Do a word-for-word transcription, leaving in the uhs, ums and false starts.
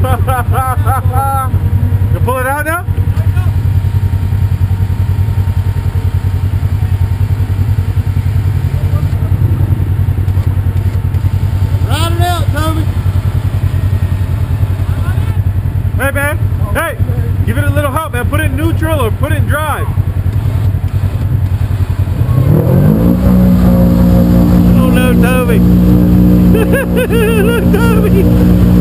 You pull it out now? Ride it out, Tommy. Hey, man. Hey, give it a little help, man. Put it in neutral or put it in drive. Oh, no, Toby. Look, Toby.